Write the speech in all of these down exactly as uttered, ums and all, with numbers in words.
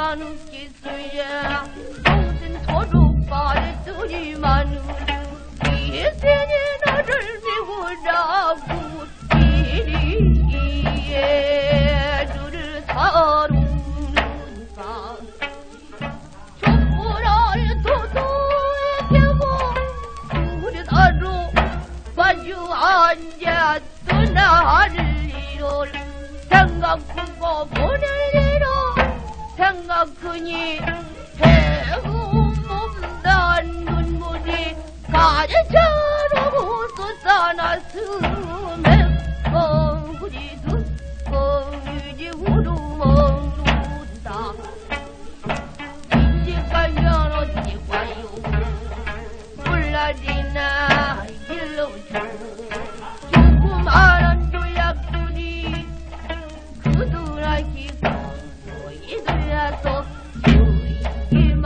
기술야 모든 도둑발에 뜨지만 이생이 나를 미워라고 이리에 너를 사는가 촛불알 도도에 대고 우리 나로 마주 앉아 떠나리를 생각하고 보낼 일로 생각하니 해움없단 눈물이 가지처럼 쏟아났음에 엉구리도 엉유지 우르먹는다 인지가면 어찌 와요 몰라지나 일로 조금 알은 조약들이 그들아기 이들라서 주의마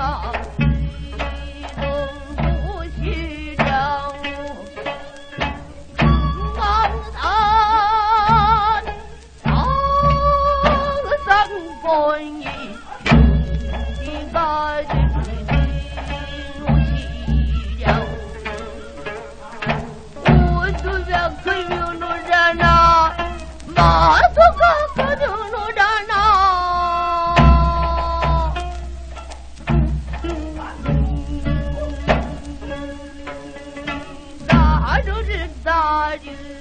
나를